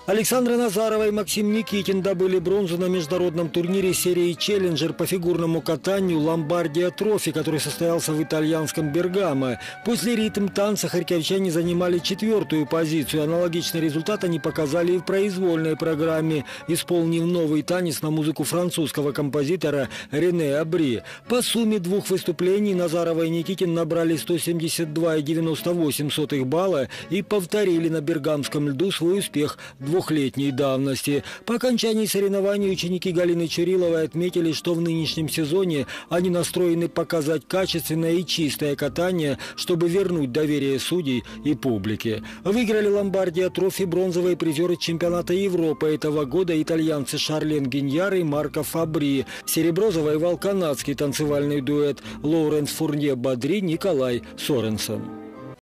Александра Назарова и Максим Никитин добыли бронзу на международном турнире серии «Челленджер» по фигурному катанию «Ломбардия Трофи», который состоялся в итальянском Бергамо. После ритм-танца харьковчане занимали 4-ю позицию. Аналогичный результат они показали и в произвольной программе, исполнив новый танец на музыку французского композитора Рене Абри. По сумме двух выступлений Назарова и Никитин набрали 172,98 балла и повторили на бергамском льду свой успех двухлетней давности. По окончании соревнований ученики Галины Чуриловой отметили, что в нынешнем сезоне они настроены показать качественное и чистое катание, чтобы вернуть доверие судей и публики. Выиграли «Ломбардия Трофи» бронзовые призеры чемпионата Европы этого года итальянцы Шарлен Гиньяр и Марко Фабри. Серебро завоевал канадский танцевальный дуэт Лоуренс Фурнье Бадри, Николай Соренсон.